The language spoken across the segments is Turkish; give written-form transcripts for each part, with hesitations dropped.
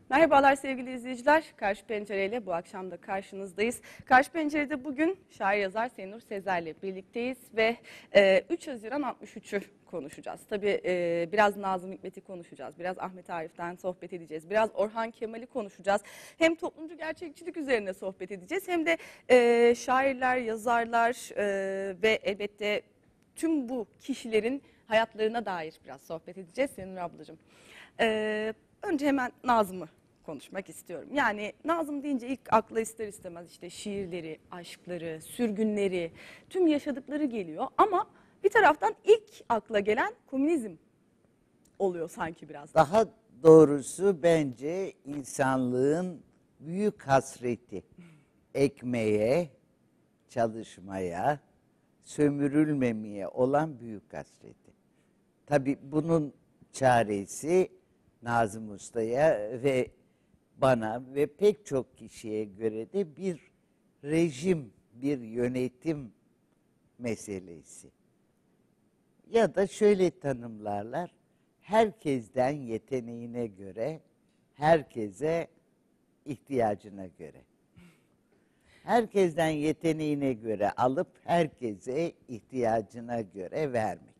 Merhabalar sevgili izleyiciler. Karşı Pencere ile bu akşam da karşınızdayız. Karşı Pencere'de bugün şair yazar Senur Sezer'le birlikteyiz ve 3 Haziran 63'ü konuşacağız. Tabii biraz Nazım Hikmet'i konuşacağız, biraz Ahmet Arif'ten sohbet edeceğiz, biraz Orhan Kemal'i konuşacağız. Hem toplumcu gerçekçilik üzerine sohbet edeceğiz hem de şairler, yazarlar ve elbette tüm bu kişilerin hayatlarına dair biraz sohbet edeceğiz Senur ablacığım. Önce hemen Nazım'ı konuşmak istiyorum. Yani Nazım deyince ilk akla ister istemez işte şiirleri, aşkları, sürgünleri, tüm yaşadıkları geliyor. Ama bir taraftan ilk akla gelen komünizm oluyor sanki biraz. Daha doğrusu bence insanlığın büyük hasreti ekmeğe, çalışmaya, sömürülmemeye olan büyük hasreti. Tabii bunun çaresi Nazım Usta'ya ve bana ve pek çok kişiye göre de bir rejim, bir yönetim meselesi. Ya da şöyle tanımlarlar, herkesten yeteneğine göre, herkese ihtiyacına göre. Herkesten yeteneğine göre alıp herkese ihtiyacına göre vermek.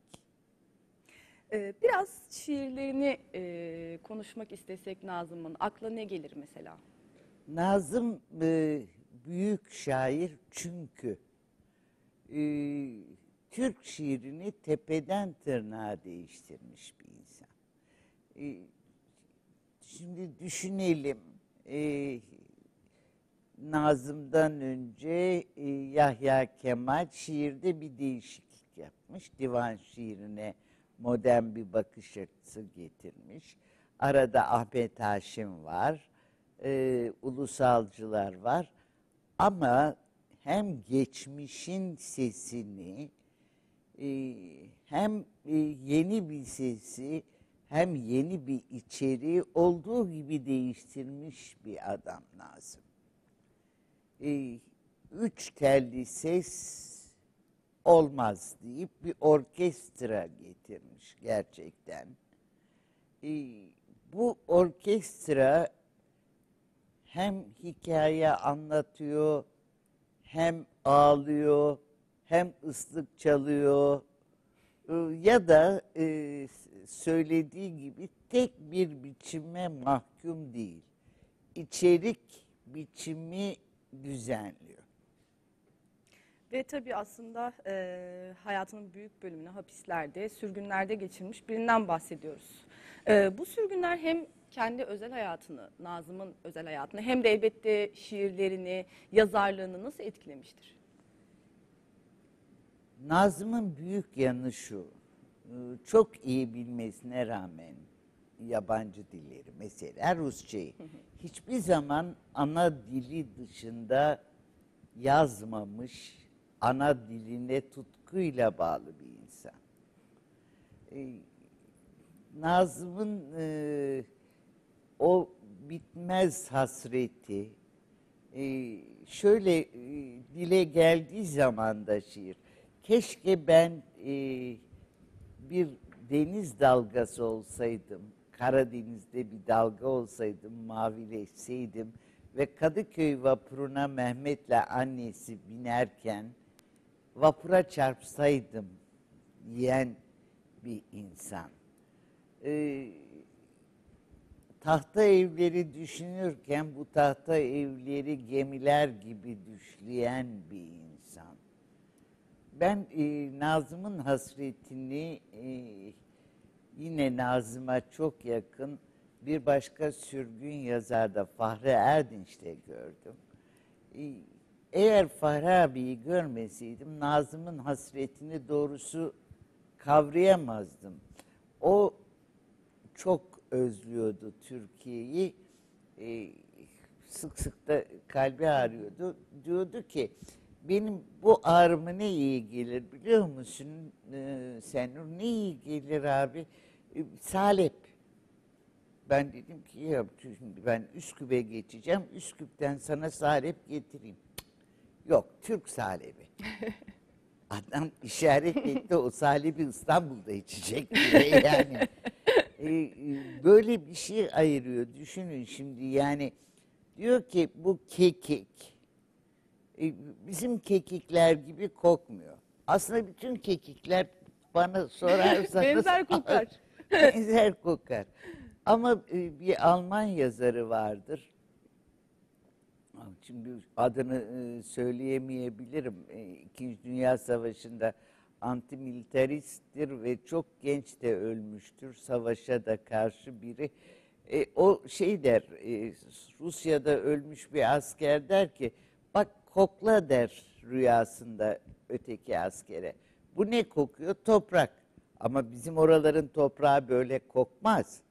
Biraz şiirlerini konuşmak istesek Nazım'ın akla ne gelir mesela? Nazım büyük şair çünkü Türk şiirini tepeden tırnağa değiştirmiş bir insan. Şimdi düşünelim, Nazım'dan önce Yahya Kemal şiirde bir değişiklik yapmış. Divan şiirine modern bir bakış açısı getirmiş. Arada Ahmet Haşim var, ulusalcılar var. Ama hem geçmişin sesini, hem yeni bir sesi, hem yeni bir içeriği olduğu gibi değiştirmiş bir adam Nazım. Üç telli ses olmaz deyip bir orkestra getirmiş gerçekten. Bu orkestra hem hikaye anlatıyor, hem ağlıyor, hem ıslık çalıyor ya da söylediği gibi tek bir biçime mahkum değil. İçerik biçimi düzenliyor. Ve tabii aslında hayatının büyük bölümünü hapislerde, sürgünlerde geçirmiş birinden bahsediyoruz. Bu sürgünler hem kendi özel hayatını, Nazım'ın özel hayatını hem de elbette şiirlerini, yazarlığını nasıl etkilemiştir? Nazım'ın büyük yanı şu, çok iyi bilmesine rağmen yabancı dilleri, mesela Rusçayı hiçbir zaman ana dili dışında yazmamış, ana diline tutkuyla bağlı bir insan. Nazım'ın o bitmez hasreti şöyle dile geldiği zaman da şiir, keşke ben bir deniz dalgası olsaydım, Karadeniz'de bir dalga olsaydım, mavileşseydim ve Kadıköy vapuruna Mehmet'le annesi binerken vapura çarpsaydım diyen bir insan. Tahta evleri düşünürken bu tahta evleri gemiler gibi düşleyen bir insan. Ben Nazım'ın hasretini yine Nazım'a çok yakın bir başka sürgün yazarda Fahri Erdinç'te gördüm. Eğer Fahri abiyi görmeseydim Nazım'ın hasretini doğrusu kavrayamazdım. O çok özlüyordu Türkiye'yi. Sık sık da kalbi ağrıyordu. Diyordu ki benim bu ağrıma ne iyi gelir biliyor musun Senur? Ne iyi gelir abi? Salep. Ben dedim ki ya şimdi ben Üsküp'e geçeceğim. Üsküp'ten sana salep getireyim. Yok, Türk salebi. Adam işaret etti, o salebi İstanbul'da içecek diye yani. Böyle bir şey ayırıyor. Düşünün şimdi, yani diyor ki bu kekik bizim kekikler gibi kokmuyor. Aslında bütün kekikler bana sorarsanız Benzer kokar. benzer kokar. Ama bir Alman yazarı vardır. Şimdi adını söyleyemeyebilirim. İkinci Dünya Savaşı'nda antimilitaristtir ve çok genç de ölmüştür. Savaşa da karşı biri. O şey der, Rusya'da ölmüş bir asker der ki, bak kokla der rüyasında öteki askere. Bu ne kokuyor? Toprak. Ama bizim oraların toprağı böyle kokmaz.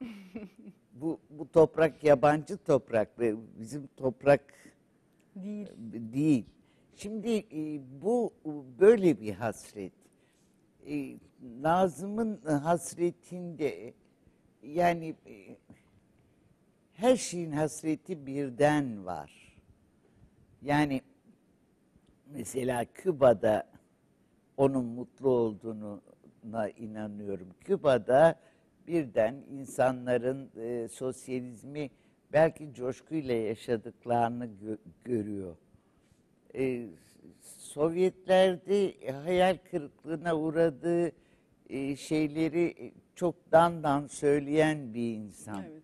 Bu toprak yabancı toprak ve bizim toprak Değil. değil. Şimdi bu böyle bir hasret. Nazım'ın hasretinde yani her şeyin hasreti birden var. Yani mesela Küba'da onun mutlu olduğuna inanıyorum. Küba'da birden insanların sosyalizmi belki coşkuyla yaşadıklarını görüyor. Sovyetlerde hayal kırıklığına uğradığı şeyleri çok dandan söyleyen bir insan. Evet.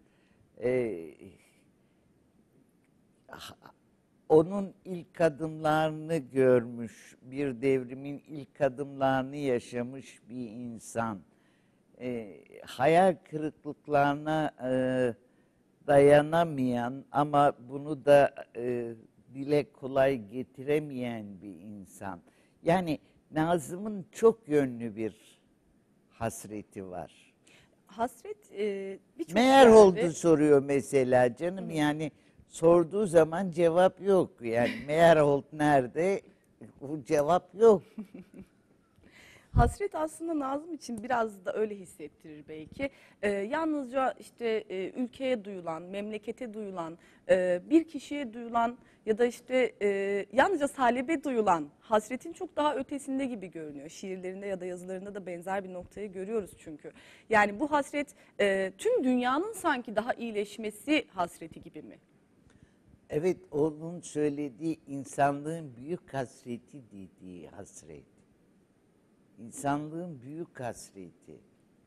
Onun ilk adımlarını görmüş, bir devrimin ilk adımlarını yaşamış bir insan. Hayal kırıklıklarına dayanamayan ama bunu da dile kolay getiremeyen bir insan. Yani Nazım'ın çok yönlü bir hasreti var. Hasret birçok Meyerhold'u yerde. soruyor mesela canım, yani sorduğu zaman cevap yok. Yani Meyerhold nerede? Bu cevap yok. Hasret aslında Nazım için biraz da öyle hissettirir belki. Yalnızca işte ülkeye duyulan, memlekete duyulan, bir kişiye duyulan ya da işte yalnızca salebe duyulan hasretin çok daha ötesinde gibi görünüyor. Şiirlerinde ya da yazılarında da benzer bir noktayı görüyoruz çünkü. Yani bu hasret tüm dünyanın sanki daha iyileşmesi hasreti gibi mi? Evet, onun söylediği insanlığın büyük hasreti dediği hasret. İnsanlığın büyük hasreti.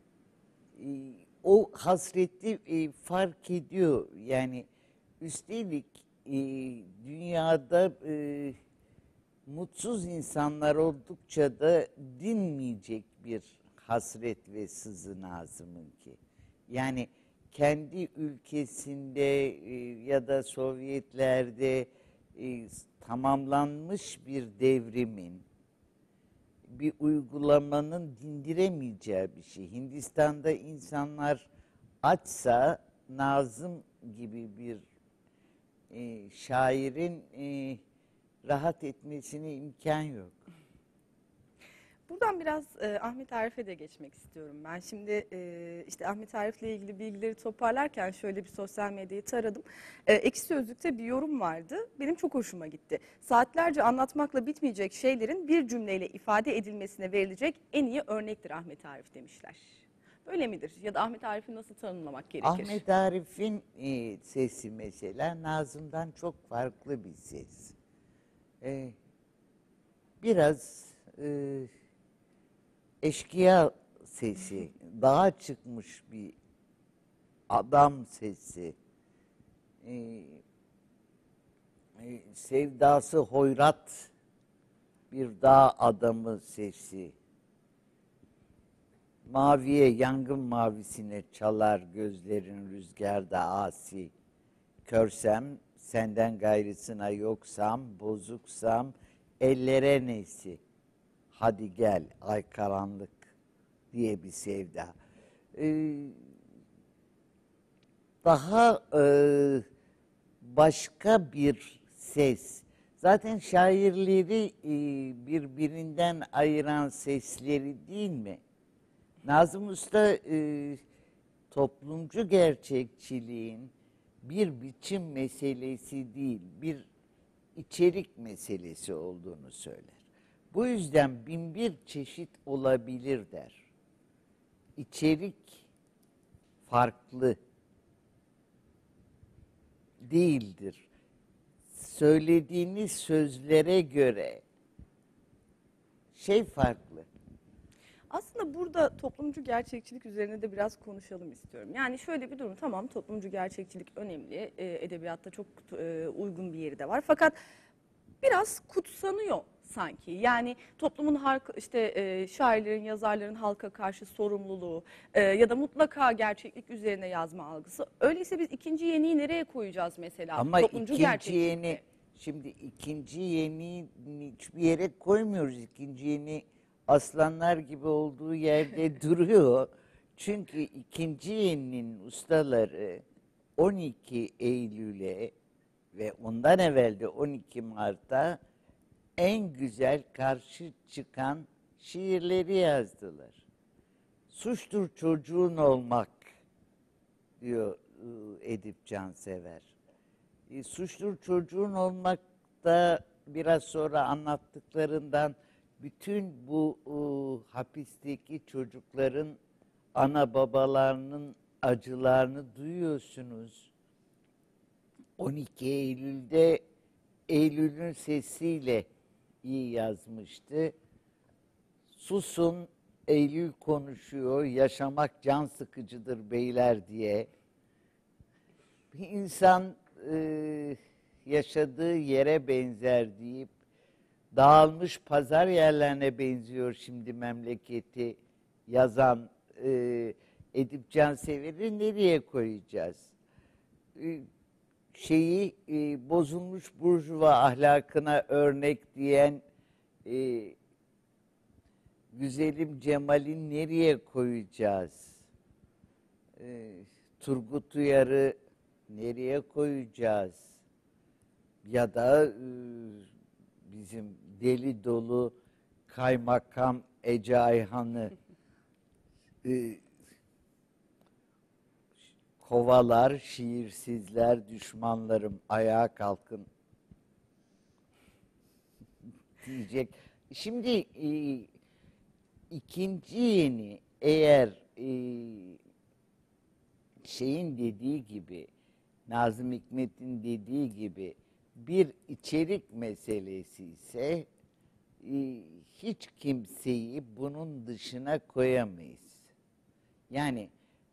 O hasreti fark ediyor. Yani üstelik dünyada mutsuz insanlar oldukça da dinmeyecek bir hasret ve sızı Nazım'ınki. Yani kendi ülkesinde ya da Sovyetlerde tamamlanmış bir devrimin, bir uygulamanın dindiremeyeceği bir şey. Hindistan'da insanlar açsa Nazım gibi bir şairin rahat etmesine imkan yok. Buradan biraz Ahmet Arif'e de geçmek istiyorum ben. Şimdi işte Ahmet Arif'le ilgili bilgileri toparlarken şöyle bir sosyal medyayı taradım. Ekşi Sözlük'te bir yorum vardı. Benim çok hoşuma gitti. Saatlerce anlatmakla bitmeyecek şeylerin bir cümleyle ifade edilmesine verilecek en iyi örnektir Ahmet Arif demişler. Böyle midir? Ya da Ahmet Arif'i nasıl tanımlamak gerekir? Ahmet Arif'in sesi mesela Nazım'dan çok farklı bir ses. Biraz eşkıya sesi, dağa çıkmış bir adam sesi, sevdası hoyrat bir dağ adamı sesi, maviye, yangın mavisine çalar gözlerin rüzgarda asi, körsem senden gayrısına yoksam, bozuksam ellere nesi, hadi gel ay karanlık diye bir sevda. Daha başka bir ses. Zaten şairleri birbirinden ayıran sesleri değil mi? Nazım Usta toplumcu gerçekçiliğin bir biçim meselesi değil, bir içerik meselesi olduğunu söyler. Bu yüzden bin bir çeşit olabilir der. İçerik farklı değildir. Söylediğiniz sözlere göre şey farklı. Aslında burada toplumcu gerçekçilik üzerine de biraz konuşalım istiyorum. Yani şöyle bir durum, tamam, toplumcu gerçekçilik önemli, edebiyatta çok uygun bir yeri de var. Fakat biraz kutsanıyor sanki. Yani toplumun işte şairlerin, yazarların halka karşı sorumluluğu ya da mutlaka gerçeklik üzerine yazma algısı. Öyleyse biz ikinci yeniyi nereye koyacağız mesela? Ama Toplumcu ikinci gerçekçilikte. yeni, şimdi ikinci yeni hiçbir yere koymuyoruz. İkinci yeni aslanlar gibi olduğu yerde duruyor. Çünkü ikinci yeninin ustaları 12 Eylül'e ve ondan evvel de 12 Mart'a en güzel karşı çıkan şiirleri yazdılar. Suçtur çocuğun olmak diyor Edip Cansever. Suçtur çocuğun olmak da biraz sonra anlattıklarından bütün bu hapisteki çocukların ana babalarının acılarını duyuyorsunuz. 12 Eylül'de Eylül'ün sesiyle iyi yazmıştı. Susun, Eylül konuşuyor, yaşamak can sıkıcıdır beyler diye. Bir insan yaşadığı yere benzer deyip dağılmış pazar yerlerine benziyor şimdi memleketi yazan Edip Cansever'i nereye koyacağız? Bozulmuş burjuva ahlakına örnek diyen güzelim Cemal'i nereye koyacağız? Turgut Uyar'ı nereye koyacağız? Ya da bizim deli dolu kaymakam Ece Ayhan'ı kovalar, şiirsizler, düşmanlarım ayağa kalkın diyecek. Şimdi ikinci yeni eğer şeyin dediği gibi, Nazım Hikmet'in dediği gibi bir içerik meselesi ise hiç kimseyi bunun dışına koyamayız. Yani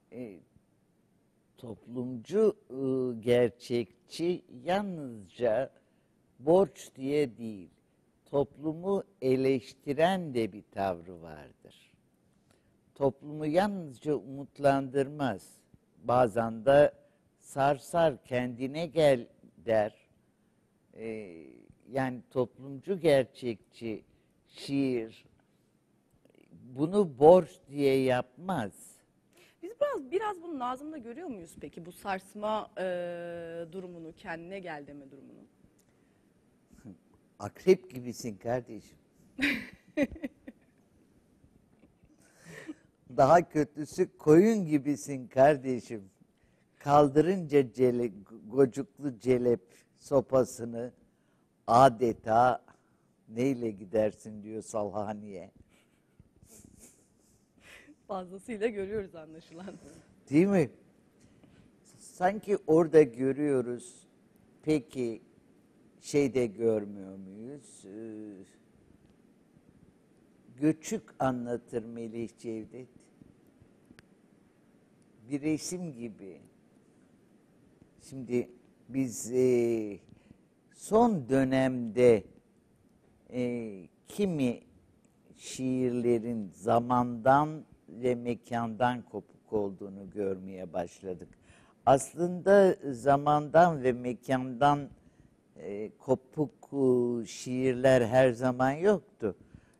toplumcu gerçekçi yalnızca borç diye değil, toplumu eleştiren de bir tavrı vardır. Toplumu yalnızca umutlandırmaz. Bazen de sarsar, kendine gel der. Yani toplumcu gerçekçi şiir bunu borç diye yapmaz. Biz biraz bunu Nazım'da görüyor muyuz peki? Bu sarsma durumunu, kendine gel deme durumunu. Akrep gibisin kardeşim. Daha kötüsü koyun gibisin kardeşim. Kaldırınca gocuklu celep sopasını adeta neyle gidersin diyor Salhaniye. Fazlasıyla görüyoruz anlaşılan. Değil mi? Sanki orada görüyoruz. Peki şeyde görmüyor muyuz? Göçük anlatır Melih Cevdet. Bir resim gibi. Şimdi biz son dönemde kimi şiirlerin zamandan ve mekandan kopuk olduğunu görmeye başladık. Aslında zamandan ve mekandan kopuk şiirler her zaman yoktu.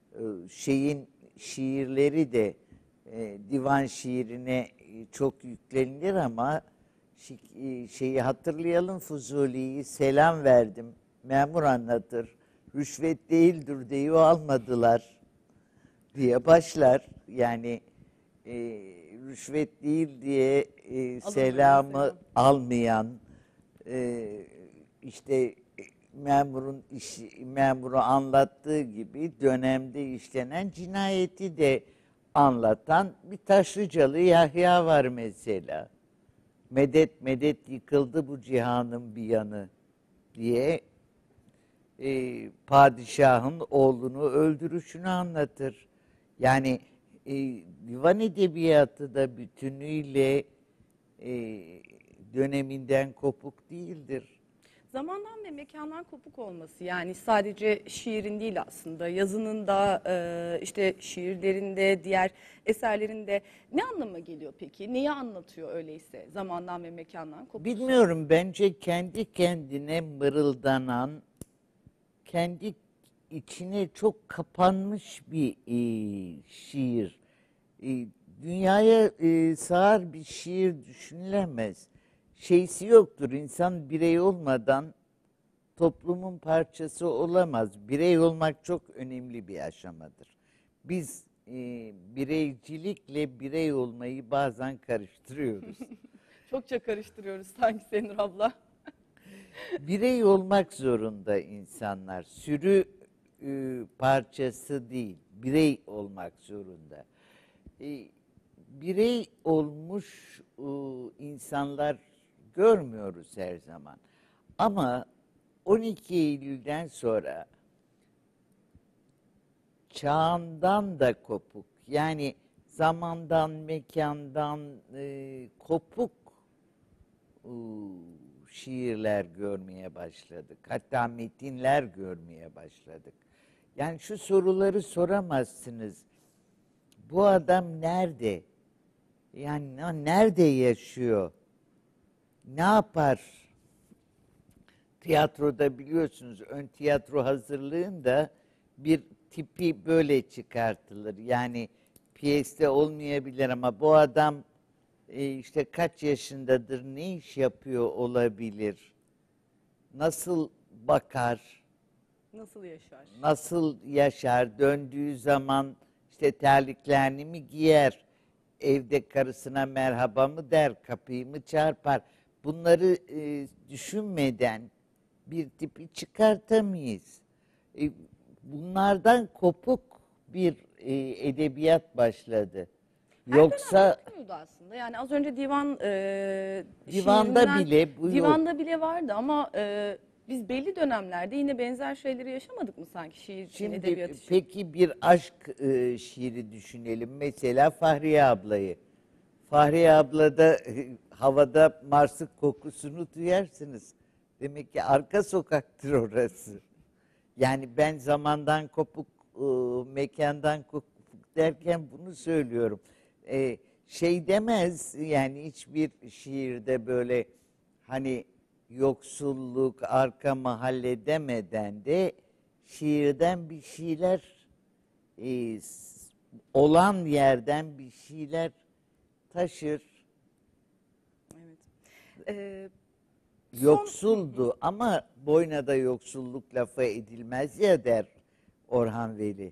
Şiirleri de divan şiirine çok yüklenilir ama şeyi hatırlayalım, Fuzuli'yi selam verdim, memur anlatır, rüşvet değildir diye almadılar diye başlar. Yani rüşvet değil diye selamı almayan işte memuru anlattığı gibi dönemde işlenen cinayeti de anlatan bir Taşlıcalı Yahya var mesela. Medet medet yıkıldı bu cihanın bir yanı diye padişahın oğlunu öldürüşünü anlatır. Yani divan edebiyatı da bütünüyle e, döneminden kopuk değildir. Zamandan ve mekandan kopuk olması, yani sadece şiirin değil aslında yazının da işte şiirlerinde, diğer eserlerinde ne anlama geliyor peki? Neyi anlatıyor öyleyse zamandan ve mekandan kopuk? Bilmiyorum, bence kendi kendine mırıldanan, kendi içine çok kapanmış bir şiir. Dünyaya sığar bir şiir düşünülemez. Şeysi yoktur. İnsan birey olmadan toplumun parçası olamaz. Birey olmak çok önemli bir aşamadır. Biz bireycilikle birey olmayı bazen karıştırıyoruz. Çokça karıştırıyoruz sanki Senur abla. Birey olmak zorunda insanlar. Sürü parçası değil, birey olmak zorunda. Birey olmuş insanlar görmüyoruz her zaman. Ama 12 Eylül'den sonra çağından da kopuk, yani zamandan, mekandan kopuk şiirler görmeye başladık. Hatta metinler görmeye başladık. Yani şu soruları soramazsınız. Bu adam nerede? Yani nerede yaşıyor? Ne yapar? Tiyatroda biliyorsunuz ön tiyatro hazırlığında bir tipi böyle çıkartılır. Yani piyeste olmayabilir ama bu adam işte kaç yaşındadır, ne iş yapıyor olabilir, nasıl bakar, Nasıl yaşar? nasıl yaşar, döndüğü zaman işte terliklerini mi giyer, evde karısına merhaba mı der, kapıyı mı çarpar. Bunları düşünmeden bir tipi çıkartamayız. Bunlardan kopuk bir edebiyat başladı. Her Yoksa dönem yapılıyordu aslında. Yani az önce divan divanda şiirinden, bile bu yok. divanda bile vardı ama biz belli dönemlerde yine benzer şeyleri yaşamadık mı sanki şiir için, Şimdi edebiyat için? peki bir aşk şiiri düşünelim. Mesela Fahriye ablayı. Fahriye ablada havada Mars'ın kokusunu duyarsınız. Demek ki arka sokaktır orası. Yani ben zamandan kopuk, mekandan kopuk derken bunu söylüyorum. Şey demez, yani hiçbir şiirde böyle hani yoksulluk, arka mahalle demeden de şiirden bir şeyler, olan yerden bir şeyler taşır. Evet. E, Yoksuldu ama boyuna da yoksulluk lafı edilmez ya der Orhan Veli.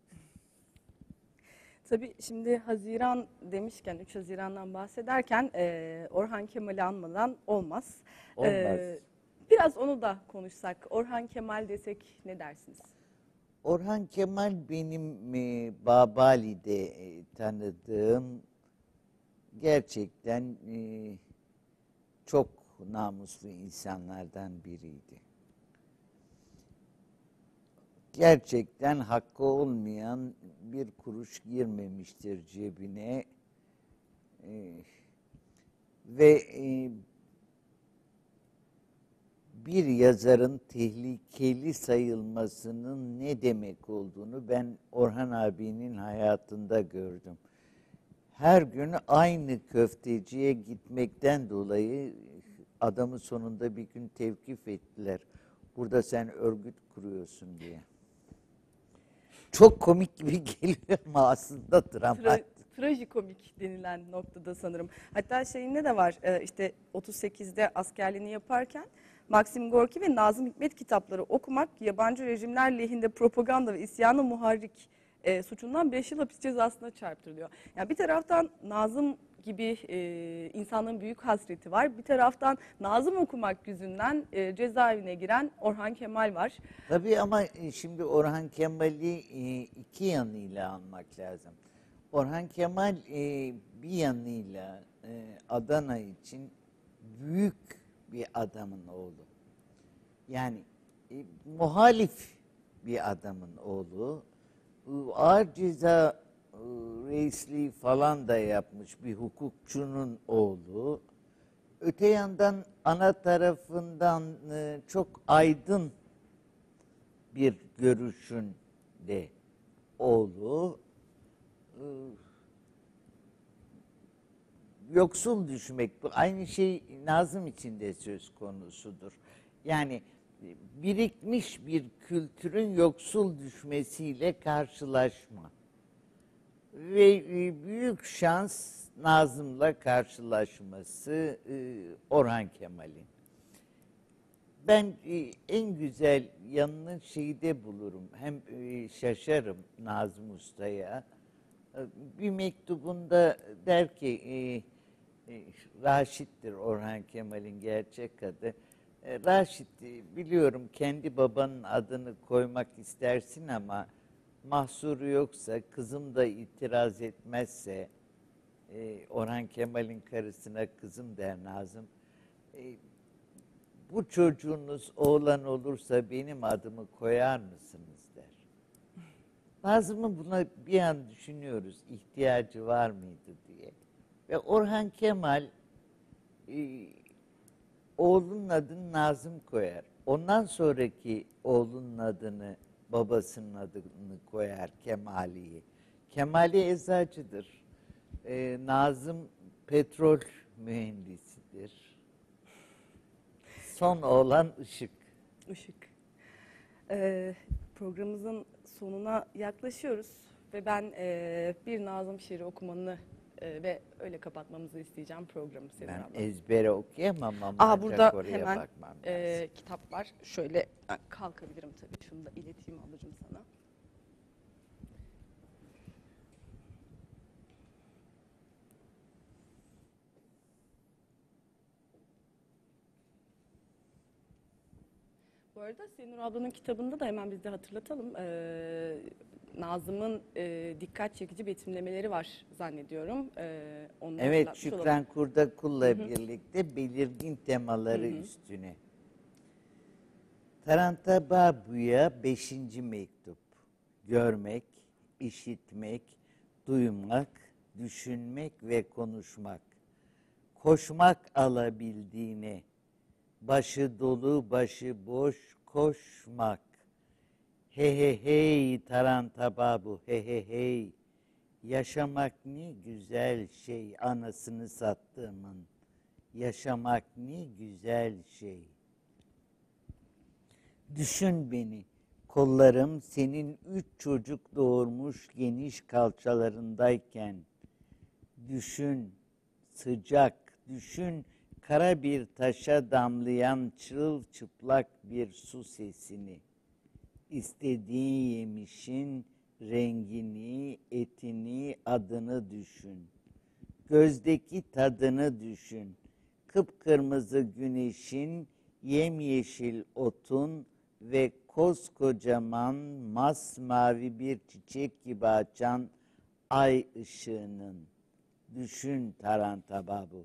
Tabii şimdi Haziran demişken, 3 Haziran'dan bahsederken Orhan Kemal'i anmadan olmaz. Olmaz. Biraz onu da konuşsak, Orhan Kemal desek ne dersiniz? Orhan Kemal benim Babali'de tanıdığım gerçekten çok namuslu insanlardan biriydi. Gerçekten hakkı olmayan bir kuruş girmemiştir cebine. Ve bir yazarın tehlikeli sayılmasının ne demek olduğunu ben Orhan abinin hayatında gördüm. Her gün aynı köfteciye gitmekten dolayı adamı sonunda bir gün tevkif ettiler. Burada sen örgüt kuruyorsun diye. Çok komik gibi geliyor ama aslında dramatik. Trajikomik denilen noktada sanırım. Hatta şeyinde de var, işte 38'de askerliğini yaparken Maxim Gorki ve Nazım Hikmet kitapları okumak yabancı rejimler lehinde propaganda ve isyanı muharrik suçundan 5 yıl hapis cezasına çarptırılıyor. Yani bir taraftan Nazım gibi insanların büyük hasreti var. Bir taraftan Nazım okumak yüzünden cezaevine giren Orhan Kemal var. Tabii ama şimdi Orhan Kemal'i iki yanıyla almak lazım. Orhan Kemal bir yanıyla Adana için büyük bir adamın oğlu. Yani muhalif bir adamın oğlu. Ağır ceza reisliği falan da yapmış bir hukukçunun oğlu. Öte yandan ana tarafından çok aydın bir görüşün de oğlu. Yoksul düşmek, bu aynı şey Nazım için de söz konusudur. Yani birikmiş bir kültürün yoksul düşmesiyle karşılaşma. Ve büyük şans Nazım'la karşılaşması Orhan Kemal'in. Ben en güzel yanını şeyde bulurum. Hem şaşarım Nazım Usta'ya. Bir mektubunda der ki Raşit'tir Orhan Kemal'in gerçek adı. Raşit, biliyorum kendi babanın adını koymak istersin ama mahsuru yoksa, kızım da itiraz etmezse, Orhan Kemal'in karısına kızım der Nazım. Bu çocuğunuz oğlan olursa benim adımı koyar mısınız der. Nazım'ın buna bir an düşünüyoruz, ihtiyacı var mıydı diye. Ve Orhan Kemal oğlunun adını Nazım koyar. Ondan sonraki oğlunun adını, babasının adını koyar, Kemali'yi. Kemali eczacıdır. Nazım petrol mühendisidir. Son oğlan Işık. Işık. Programımızın sonuna yaklaşıyoruz ve ben bir Nazım şiiri okumanı ve öyle kapatmamızı isteyeceğim programı Senur Ben abla. ezbere okuyamam ama Burada oraya hemen bakmam lazım. kitap var. Şöyle kalkabilirim tabii. Şunu da ileteyim ablacığım sana. Bu arada Senur ablanın kitabında da hemen biz de hatırlatalım. Nazım'ın dikkat çekici betimlemeleri var zannediyorum. Onu Evet, hatırlatmış olalım. Şükran Kurdakul'la birlikte belirgin temaları üstüne. Taranta Babu'ya 5. mektup. Görmek, işitmek, duymak, düşünmek ve konuşmak. Koşmak alabildiğine, başı dolu başı boş koşmak. He he hey Taranta Babu, he he hey. Yaşamak ne güzel şey, anasını sattığımın. Yaşamak ne güzel şey. Düşün beni, kollarım senin 3 çocuk doğurmuş geniş kalçalarındayken. Düşün, sıcak, düşün kara bir taşa damlayan çırılçıplak bir su sesini. İstediğin yemişin rengini, etini, adını düşün. Gözdeki tadını düşün. Kıpkırmızı güneşin, yemyeşil otun ve koskocaman masmavi bir çiçek gibi açan ay ışığının. Düşün Taranta Babu.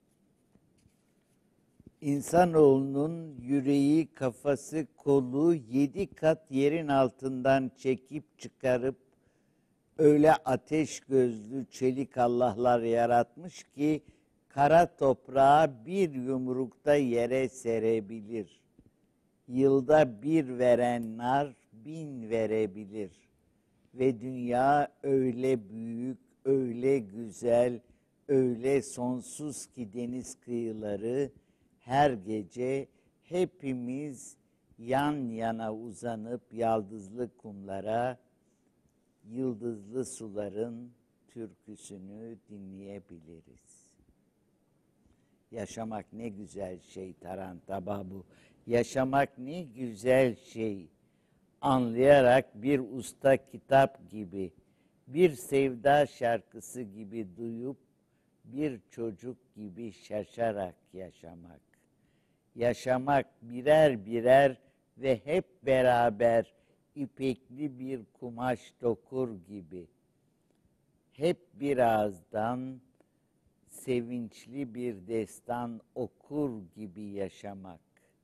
İnsanoğlunun yüreği, kafası, kolu 7 kat yerin altından çekip çıkarıp öyle ateş gözlü çelik Allah'lar yaratmış ki kara toprağı bir yumrukta yere serebilir. Yılda bir veren nar 1000 verebilir. Ve dünya öyle büyük, öyle güzel, öyle sonsuz ki deniz kıyıları her gece hepimiz yan yana uzanıp yaldızlı kumlara, yıldızlı suların türküsünü dinleyebiliriz. Yaşamak ne güzel şey Taranta Babu. Yaşamak ne güzel şey. Anlayarak bir usta kitap gibi, bir sevda şarkısı gibi duyup, bir çocuk gibi şaşarak yaşamak. Yaşamak birer birer ve hep beraber ipekli bir kumaş dokur gibi. hep bir ağızdan sevinçli bir destan okur gibi yaşamak.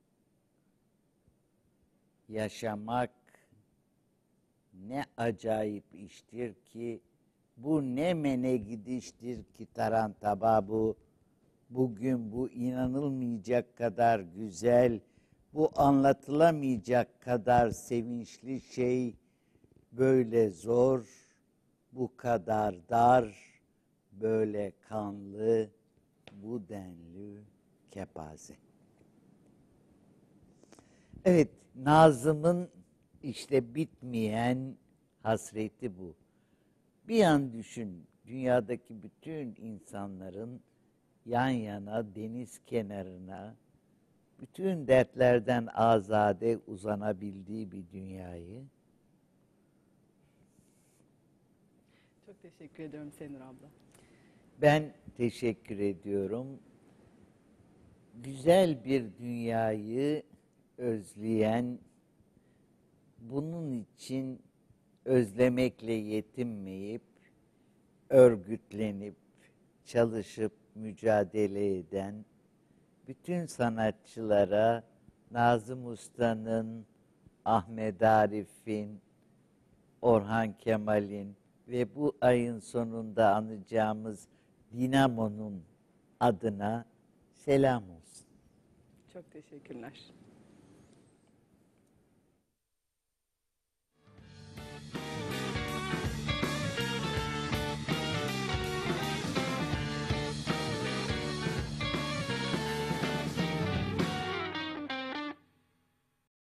Yaşamak ne acayip iştir ki, bu ne mene gidiştir ki tarantaba bu. Bugün bu inanılmayacak kadar güzel, bu anlatılamayacak kadar sevinçli şey böyle zor, bu kadar dar, böyle kanlı, bu denli kepaze. Evet, Nazım'ın işte bitmeyen hasreti bu. Bir an düşün, dünyadaki bütün insanların yan yana deniz kenarına bütün dertlerden azade uzanabildiği bir dünyayı. Çok teşekkür ediyorum Senur abla. Ben teşekkür ediyorum. Güzel bir dünyayı özleyen, bunun için özlemekle yetinmeyip, örgütlenip, çalışıp, mücadele eden bütün sanatçılara Nazım Usta'nın, Ahmet Arif'in, Orhan Kemal'in ve bu ayın sonunda anacağımız Dinamo'nun adına selam olsun. Çok teşekkürler.